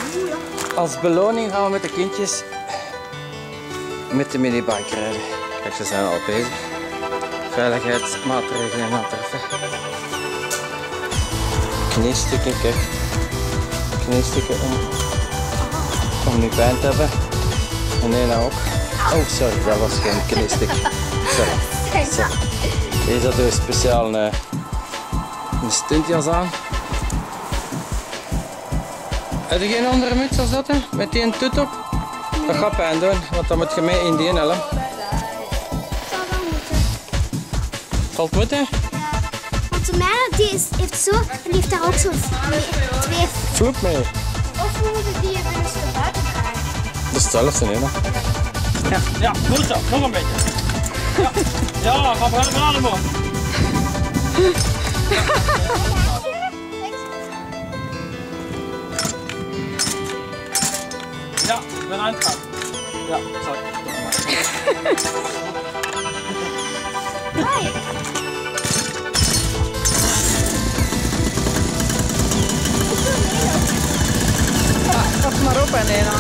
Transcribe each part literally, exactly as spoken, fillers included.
Als beloning gaan we met de kindjes met de minibike rijden. Kijk, ze zijn al bezig. Veiligheidsmaatregelen aan het treffen. Kneestikken, kijk. Kneestikken om, om nu pijn te hebben. En nee, nou ook. Oh, sorry, dat was geen kneestik. Sorry. sorry. Deze hadden we speciaal een, een stuntjas aan. Heb je geen andere muts als dat, hè? Met die een tut op? Dat gaat pijn doen, want dan moet je mee in die helm. Zal het moeten? Want de mijne die is, heeft zo, en die heeft daar ook zo twee. Vloep mee. Of we moeten die even eens naar buiten dragen. Dat is hetzelfde, hè? Ja, ja, goed zo, nog een beetje. Ja, ja, ga verder met adem op. Ja, ik ben uitgegaan. Ja, sorry. Hoi. Pas maar op, Nena.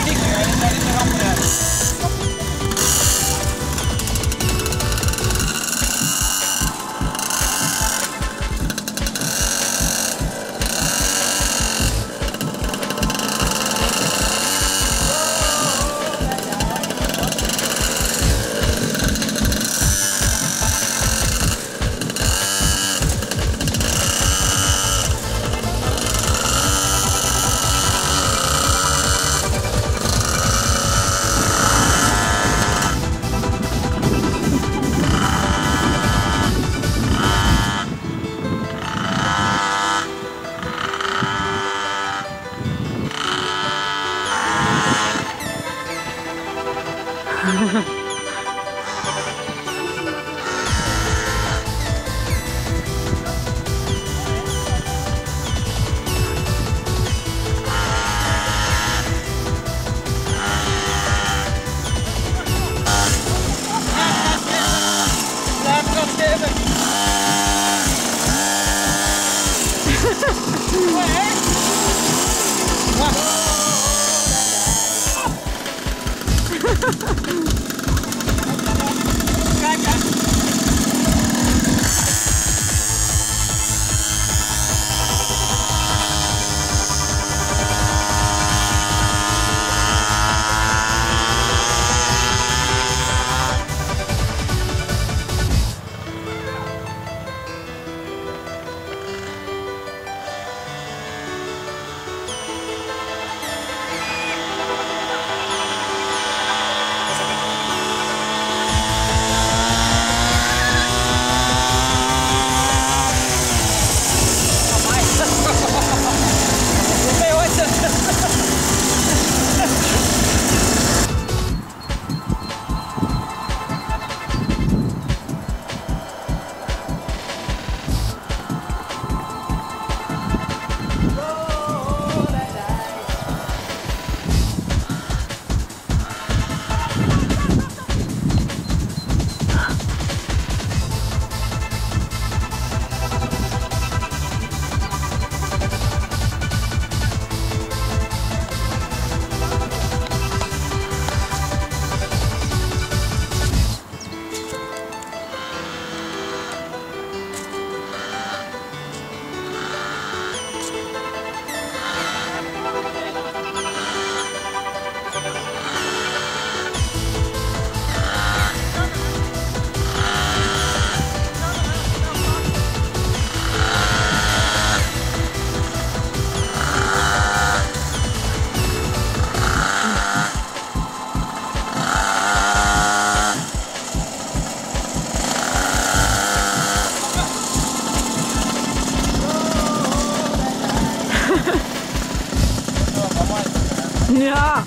Ja.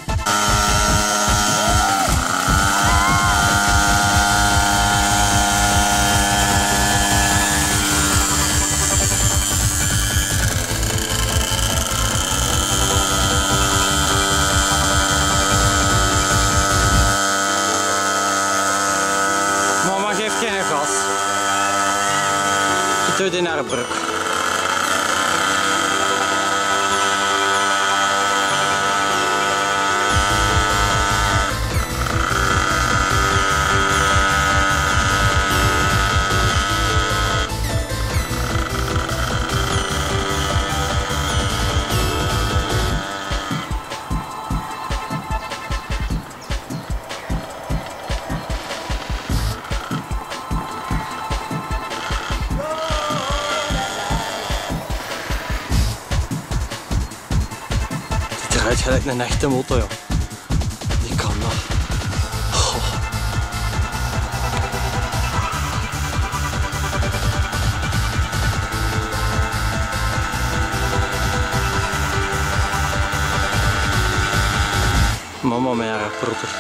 Mama geeft geen gas. Je doet in haar broek. draait gelijk een echte motor, joh. Die kan dat. Goh. Mama met haar protter.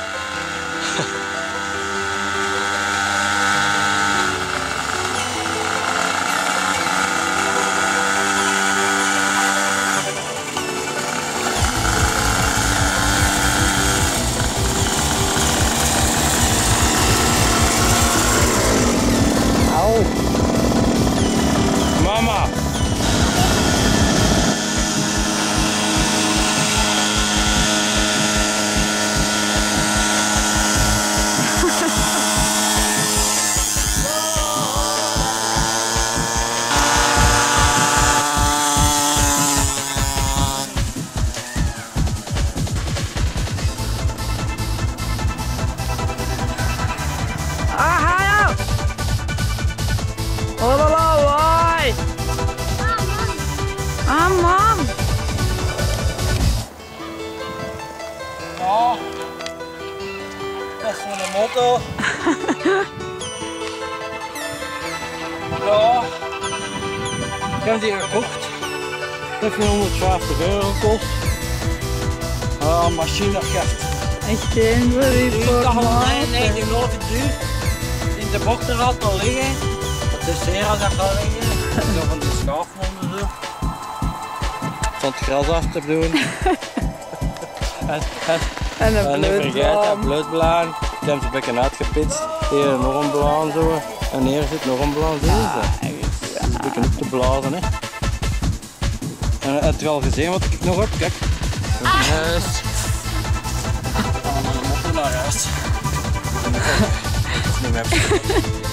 Au. Mama. Ah, oh, la, la, why? Ah, mam. Ja, dat is zo'n motor. Ja, ik heb die gekocht. Dat heeft honderdvijftig euro gekost. Ja, machine geeft. Echt geen voor die Ik dacht al, formaat. nee, nee, die geloof ik duur. In de bochterrad al liggen. De sera dat kan liggen. Zo van die schaafmonden zo. Van het gras af te doen. en, en, En een en niet vergeten, bloedblaan. bloedblaan. Ik heb ze een beetje uitgepitst. Hier nog een blaan zo. En hier zit nog een blaan. Zie je dat? Een beetje op te blazen, hè. En heb je al gezien wat ik nog heb? Kijk. Huis. Dan gaan we naar huis. Dat is niet meer.